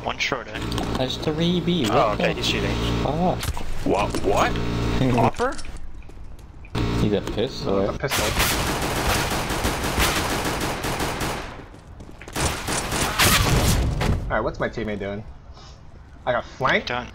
One short, eh? S3B. Oh, okay, he's cheating. Fuck. What? Hopper? He's a pistol. A pistol. Alright, what's my teammate doing? I got flanked? Done.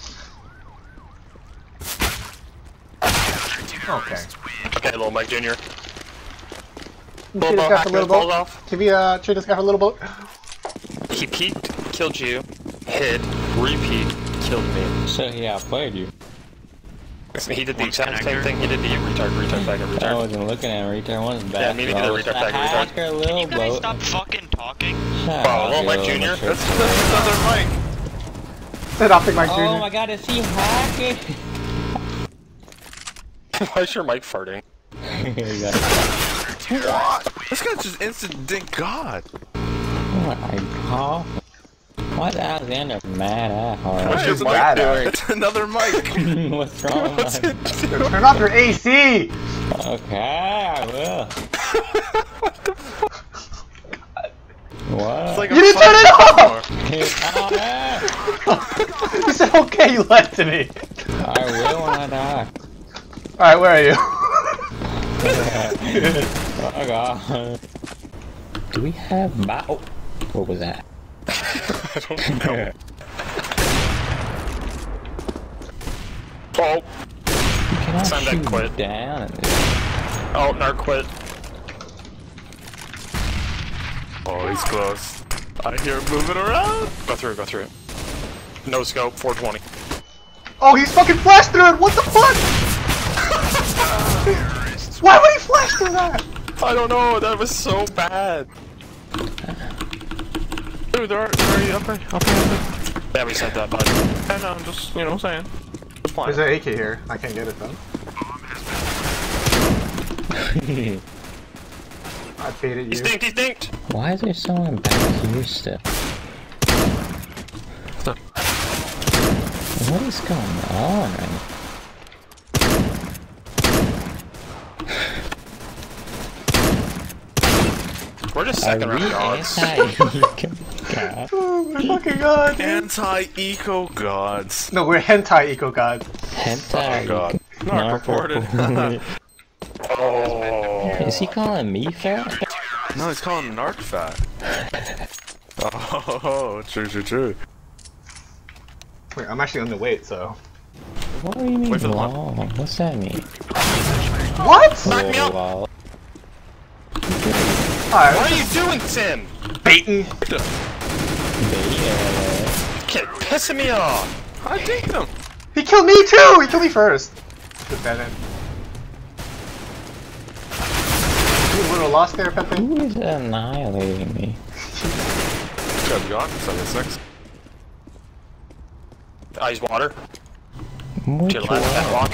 Okay. Okay, little Mike Jr. Can Little you boat got the little falls boat? off. Can we treat this guy for a little boat? He peeked, killed you, hit, repeat, killed me. So he outplayed you. He did the One exact same connector. thing. He did the retard, back, I retard. wasn't looking at him. Return one's back. Yeah, me neither. Retard, back, retard. Hacker, little You guys boat. stop fucking talking? Shut Oh, up, little Mike you Jr. little That's shit. another Mike. Set off the Mike Jr. Oh my god, is he hacking? Why is your mic farting? What? This guy's just instant dink God. Oh my god. Why's Alexander mad at What's hard? your It's mic bad doing? It's another mic. What's wrong What's with it doing? Turn off your AC! Okay, I will. What? It's like You didn't turn it off! Oh, You said okay, you lied to me. I will when I die. Alright, where are you? Oh god. Do we have oh, what was that? I don't know. Oh, You cannot Time to shoot quit. down in this. oh, Narc quit. Oh, he's close. I hear him moving around. Go through. No scope, 420. Oh, he's fucking flashed through it! What the fuck? Why would he flash through that? I don't know, that was so bad. Dude, they're already up there. Yeah, we said that, bud. I know, I'm just, you know what I'm saying. Just There's playing. an AK here. I can't get it though. I baited He you. stinked! Why is there someone back here still? What is going on right now? We're just second Are we round gods. anti-God? Oh my fucking god. Anti-eco gods. No, we're hentai eco gods. Hentai. Oh god. Not reported. Oh. Is he calling me fat? No, he's calling Narc fat. Oh, true. Wait, I'm actually underweight, so. What do you mean Wait for the lol? What's that mean? What? Knock me out. Lol. What Alright, are you doing, Tim? baiting. Yeah. Kid, pissing me off. I dinked him. He killed me too! He killed me first. Pathetic. You a little lost there, Pepe? Who is annihilating me? Good God, 76. Ice water. Which To your left, that one? rock.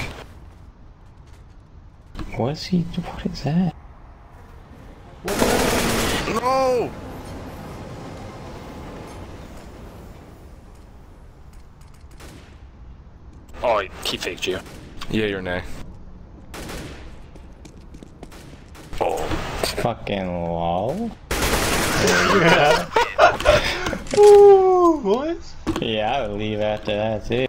What's he? What is that? No! Oh, he faked you. Yeah, you're nay. Oh. Fucking lol. Ooh, what? Yeah, I would leave after that too.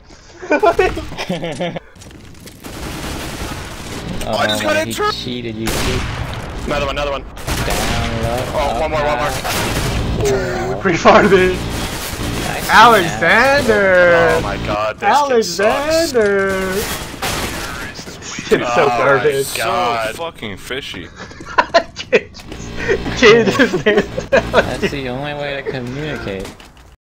Oh, I just got he intro- cheated you too. Another one. Down low. Oh, one more. Ooh, pretty far to be. Alexander! Oh my god, this kid sucks. Alexander! This kid is so Oh my garbage. God. So fucking fishy. Kid is That's the only way to communicate.